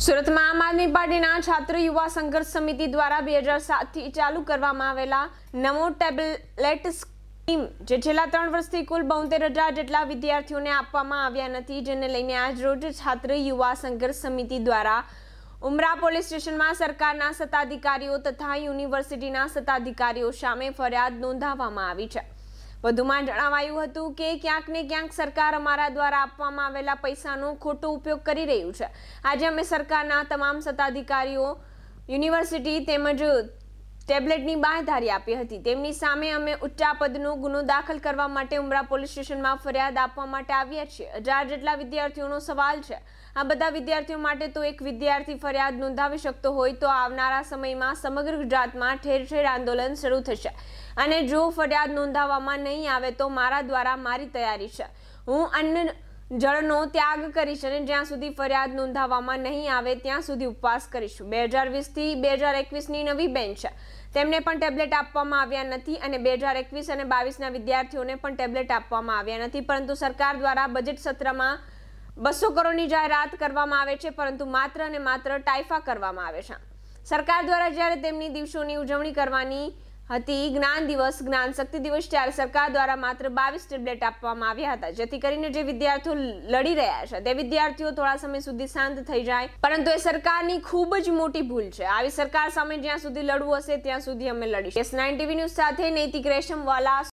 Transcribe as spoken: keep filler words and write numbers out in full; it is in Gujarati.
સુરત में आम आदमी पार्टीना छात्र युवा संघर्ष समिति द्वारा બે હજાર સાત થી ચાलू કરવામાં આવેલા નમો ટેબ્લેટ સ્કીમ જે છેલ્લા ત્રણ વર્ષથી કુલ બોતેર હજાર જેટલા વિદ્યાર્થીઓને આપવામાં આવ્યા નથી, જેને લઈને આજ રોજ છાત્ર યુવા સંઘર્ષ સમિતિ દ્વારા ઉમરા પોલીસ સ્ટેશનમાં સરકારના સત્તાધિકારીઓ તથા યુનિવર્સિટીના સત્તાધિકારીઓ સામે ફરિયાદ નોંધાવવામાં આવી છે। વધુમાં જણાવાયું હતું કે ક્યાંક ને ક્યાંક સરકાર અમારા દ્વારા આપવામાં આવેલા પૈસાનો ખોટો ઉપયોગ કરી રહ્યું છે। આજે અમે સરકારના તમામ સત્તાધિકારીઓ યુનિવર્સિટી તેમજ ટેબ્લેટની બાંયધારી આપી હતી, તેમની સામે અમે ઉચ્ચા પદનો ગુનો દાખલ કરવા માટે ઉમરા પોલીસ સ્ટેશનમાં ફરિયાદ આપવા માટે આવ્યા છીએ। હજાર જેટલા વિદ્યાર્થીઓનો સવાલ છે। આ બધા વિદ્યાર્થીઓ માટે તો એક વિદ્યાર્થી ફરિયાદ નોંધાવી શકતો હોય તો આવનારા સમયમાં સમગ્ર ગુજરાતમાં ઠેર ઠેર આંદોલન શરૂ થશે અને જો ફરિયાદ નોંધાવવામાં નહીં આવે તો મારા દ્વારા મારી તૈયારી છે। હું અન્ન જળનો ત્યાગ કરીશ અને જ્યાં સુધી ફરિયાદ નોંધાવવામાં નહીં આવે ત્યાં સુધી ઉપવાસ કરીશું। બે હજાર વીસ થી બે હજાર એકવીસ ની નવી બેન્ચ છે, તેમને પણ ટેબ્લેટ આપવામાં આવ્યા નથી અને બે હજાર એકવીસ અને બાવીસ ના વિદ્યાર્થીઓને પણ ટેબ્લેટ આપવામાં આવ્યા નથી, પરંતુ સરકાર દ્વારા બજેટ સત્રમાં બસો કરોડની જાહેરાત કરવામાં આવે છે, પરંતુ માત્ર અને માત્ર ટાઈફા કરવામાં આવે છે। સરકાર દ્વારા જ્યારે તેમની દિવસોની ઉજવણી કરવાની હતી, જ્ઞાન દિવસ, જ્ઞાન શક્તિ દિવસ, ત્યારે સરકાર દ્વારા માત્ર બાવીસ ટેબ્લેટ આપવામાં આવ્યા હતા, જેથી કરીને જે વિદ્યાર્થીઓ લડી રહ્યા છે તે વિદ્યાર્થીઓ થોડા સમય સુધી શાંત થઈ જાય, પરંતુ એ સરકારની ખૂબ જ મોટી ભૂલ છે। આવી સરકાર સામે જ્યાં સુધી લડવું હશે ત્યાં સુધી અમે લડીશું। એસ નાઇન ટીવી ન્યૂઝ સાથે નૈતિક રેશમવાલા।